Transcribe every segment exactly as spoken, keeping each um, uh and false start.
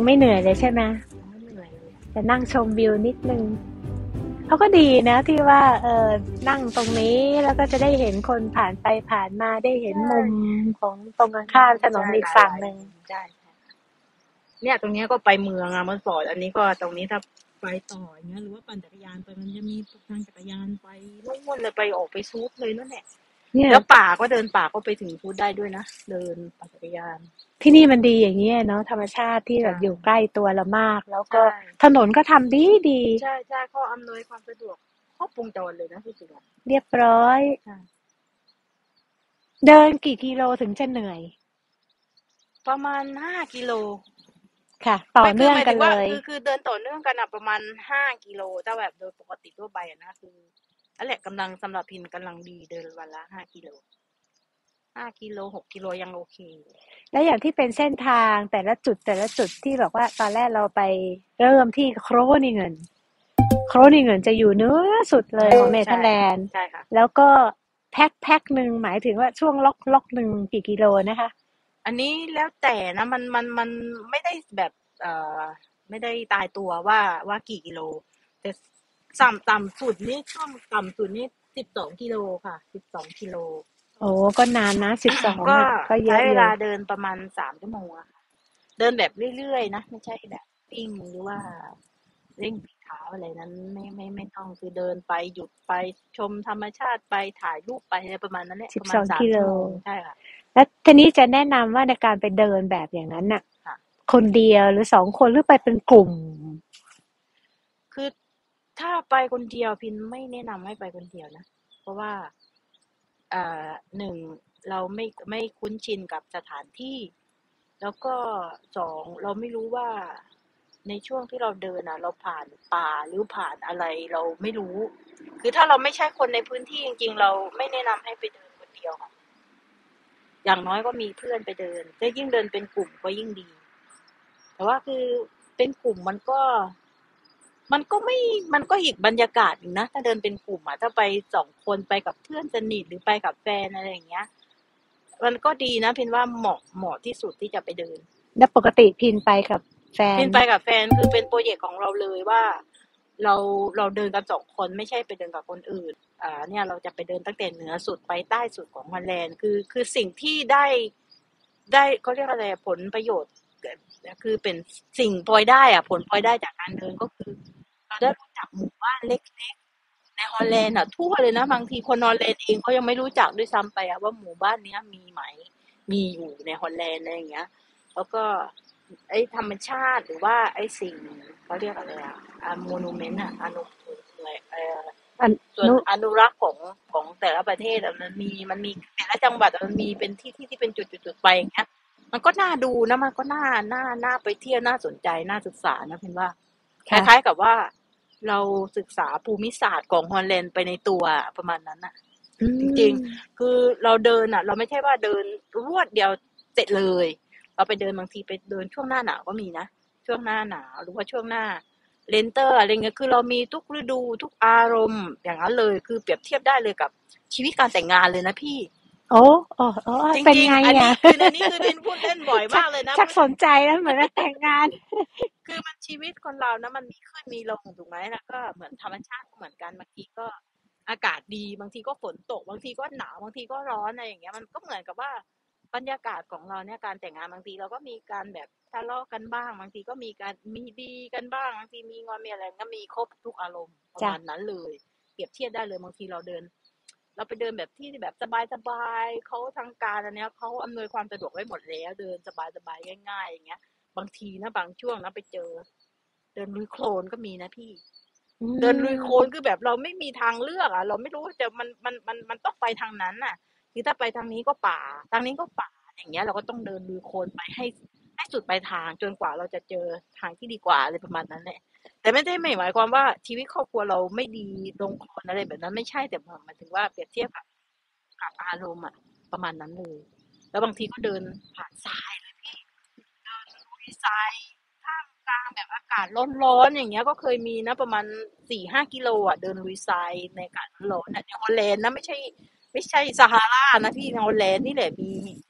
ไม่เหนื่อยเลยใช่ไหมยังไม่เหนื่อยเลยจะนั่งชมวิวนิดนึงเขาก็ดีนะที่ว่าเออนั่งตรงนี้แล้วก็จะได้เห็นคนผ่านไปผ่านมาได้เห็นใช่มุมของตรงข้ามถนนใช่อีกหลายฝั่งหนึ่งๆใช่เนี่ยตรงนี้ก็ไปเมืองอะมันสอนอันนี้ก็ตรงนี้ถ้าไปต่ออย่างเงี้ยหรือว่าปั่นจักรยานไปมันจะมีทางจักรยานไปนู่นเลยไปออกไปซูดเลยนั่นแหละเนี่ยแล้วป่าก็เดินป่าก็ไปถึงซูดได้ด้วยนะเดินปั่นจักรยานที่นี่มันดีอย่างนี้เนาะธรรมชาติที่แบบใช่อยู่ใกล้ตัวเรามากแล้วก็ใช่ถนนก็ทำดีดีใช่ใช่ข้ออำนวยความสะดวกครบวงจรเลยนะที่จริงอะเรียบร้อยใช่เดินกี่กิโลถึงจะเหนื่อยประมาณห้ากิโลค่ะต่อไม่คือเนื่องหมายถึงว่ากันเลยคือคือเดินต่อเนื่องกันอะประมาณห้ากิโลถ้าแบบโดยปกติทั่วไปอะนะคือนั่นแหละกำลังสำหรับพิมพ์กำลังดีเดินวันละห้ากิโลห้ากิโลหกกิโลยังโอเคและอย่างที่เป็นเส้นทางแต่ละจุดแต่ละจุดที่บอกว่าตอนแรกเราไปเริ่มที่โครนิเงินโครนิเงินจะอยู่เนื้อสุดเลยของเนเธอใช่ร์แลนด์ใช่ค่ะแล้วก็แพ็คแพ็คหนึ่งหมายถึงว่าช่วงล็อกล็อกหนึ่งกี่กิโลนะคะอันนี้แล้วแต่นะมันมันมันไม่ได้แบบเอ่อไม่ได้ตายตัวว่าว่ากี่กิโลแต่ต่ำต่ำสุดนี่ช่วงต่ำสุดนี่สิบสองกิโลค่ะสิบสองกิโลโอ้ก็นานนะสิบสองก็ก็เยใช้เวอะอยู่ลาเดินประมาณสามชั่วโมงอะค่ะเดินแบบเรื่อยๆนะไม่ใช่แบบวิ่งหรือว่าเร่งฝีเท้าอะไรนั้นไม่ไม่ไม่ต้องคือเดินไปหยุดไปชมธรรมชาติไปถ่ายรูปไปอะไรประมาณนั้นแหละสิบประมาณสามสองกิโลชั่วโมงใช่ค่ะแล้วทีนี้จะแนะนำว่าในการไปเดินแบบอย่างนั้นน่ะค่ะคนเดียวหรือสองคนหรือไปเป็นกลุ่มคือถ้าไปคนเดียวพินไม่แนะนำให้ไปคนเดียวนะเพราะว่าอ่าหนึ่งเราไม่ไม่คุ้นชินกับสถานที่แล้วก็สองเราไม่รู้ว่าในช่วงที่เราเดินอ่ะเราผ่านป่าหรือผ่านอะไรเราไม่รู้คือถ้าเราไม่ใช่คนในพื้นที่จริงๆเราไม่แนะนำให้ไปเดินคนเดียวค่ะอย่างน้อยก็มีเพื่อนไปเดินถ้ายิ่งเดินเป็นกลุ่มก็ยิ่งดีแต่ว่าคือเป็นกลุ่มมันก็ มันก็ไม่มันก็อีกบรรยากาศนะถ้าเดินเป็นกลุ่มอะถ้าไปสองคนไปกับเพื่อนสนิทหรือไปกับแฟนอะไรอย่างเงี้ยมันก็ดีนะพินว่าเหมาะเหมาะที่สุดที่จะไปเดินแล้วปกติพินไปกับแฟนพินไปกับแฟนคือเป็นโปรเจกต์ของเราเลยว่าเราเราเดินกันสองคนไม่ใช่ไปเดินกับคนอื่นอ่าเนี่ยเราจะไปเดินตั้งแต่เหนือสุดไปใต้สุดของฮอลแลนด์คือคือสิ่งที่ได้ได้เขาเรียกอะไรผลประโยชน์คือเป็นสิ่งพลอยได้อะผลพลอยได้จากการเดินก็คือเราได้รู้จักหมู่บ้านเล็ก ในฮอลแลนด์อ่ะทั่วเลยนะบางทีคนฮอลแลนด์เองเขายังไม่รู้จักด้วยซ้ำไปอะว่าหมู่บ้านเนี้ยมีไหมมีอยู่ในฮอลแลนด์อะไรอย่างเงี้ยแล้วก็ไอ้ธรรมชาติหรือว่าไอ้สิ่งเขาเรียกอะไรอะอะโมนูเมนต์อะอนุอะไรเอ่ออันส่วนนุอนุรักษ์ของของแต่ละประเทศอะมันมีมันมีแต่ละจังหวัดอะมันมีเป็นที่ที่ที่เป็นจุดๆๆไปอย่างเงี้ยมันก็น่าดูนะมันก็น่าน่าน่าไปเที่ยวน่าสนใจน่าศึกษานะเพ็นว่าคล้ายๆค่ะกับว่า เราศึกษาภูมิศาสตร์ของฮอลแลนด์ไปในตัวประมาณนั้นน่ะอืจริงมๆคือเราเดินอ่ะเราไม่ใช่ว่าเดินรวดเดียวเสร็จเลยเราไปเดินบางทีไปเดินช่วงหน้าหนาวก็มีนะช่วงหน้าหนาวหรือว่าช่วงหน้าเลนเตอร์อะไรเงี้ยคือเรามีทุกฤดูทุกอารมณ์อย่างนั้นเลยคือเปรียบเทียบได้เลยกับชีวิตการแต่งงานเลยนะพี่โอ้โอ้โอ้จเป็นไงริงๆอันอ่ะนี้คืออันนี้คือดินพูดเล่นบ่อยชักมากเลยนะชักสนใจแล้วเหมือนว่าแต่งงานคือมันชีวิตคนเรานะมันมีขึ้นมีลงถูกไหมแล้วก็เหมือนธรรมชาติก็เหมือนกันบางทีก็อากาศดีบางทีก็ฝนตกบางทีก็หนาวบางทีก็ร้อนอะไรอย่างเงี้ยมันก็เหมือนกับว่าบรรยากาศของเราเนี่ยการแต่งงานบางทีเราก็มีการแบบทะเลาะกันบ้างบางทีก็มีการมีดีกันบ้างบางทีมีงอนมีอะไรก็มีครบทุกอารมณ์ประจ้ะมาณนั้นเลยเปรียบเทียบได้เลยบางทีเราเดินเราไปเดินแบบที่แบบสบายๆเขาทางการอันเนี้ยเขาอำนวยความสะดวกไว้หมดแล้วเดินสบายๆง่ายๆอย่างเงี้ย บางทีนะบางช่วงนะไปเจอเดินลุยโคลนก็มีนะพี่อืเดินลุยโคลนมคือแบบเราไม่มีทางเลือกอ่ะเราไม่รู้ว่าจะมันมันมันมันต้องไปทางนั้นน่ะคือถ้าไปทางนี้ก็ป่าทางนี้ก็ป่าอย่างเงี้ยเราก็ต้องเดินลุยโคลนไปให้ให้สุดปลายทางจนกว่าเราจะเจอทางที่ดีกว่าอะไรประมาณนั้นแหละแต่ไม่ได้ไม่หมายความว่าชีวิตครอบครัวเราไม่ดีลงโคลนอะไรแบบนั้นไม่ใช่แต่หมายถึงว่าเปรียบเทียบกับกับอารมณ์อ่ะประมาณนั้นเลยแล้วบางทีก็เดินผ่านทรายเลยพี่เดินลุยทราย กลางแบบอากาศร้อนๆอย่างเงี้ยก็เคยมีนะประมาณสี่ห้ากิโลอ่ะเดินลุยทรายในอากาศร้อนอ่ะในฮอลแลนด์นะไม่ใช่ไม่ใช่ซาฮารานะพี่ในฮอลแลนด์นี่แหละมี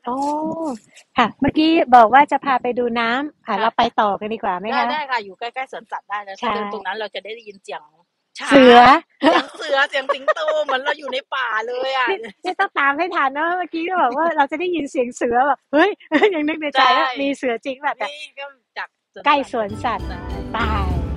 อ๋อค่ะเมื่อกี้บอกว่าจะพาไปดูน้ำอ่ะเราไปค่ะต่อกันดีกว่าไหมได้คะได้ค่ะอยู่ใกล้ๆสวนสัตว์ได้แล้วถ้าใช่เดินตรงนั้นเราจะได้ยินเสียงช้าเสืองเสียงเสือเสียงสิงโตเหมือนเราอยู่ในป่าเลยอ่ะนี่นี่ต้องตามให้ทันนะเมื่อกี้ก็บอกว่าเราจะได้ยินเสียงเสือแบบเฮ้ยยังนึกในใจใช่ว่ามีเสือจริงแบบแต่นี่ก็จากสวนใกล้สัตว์สวนสัตว์ใช่ตาย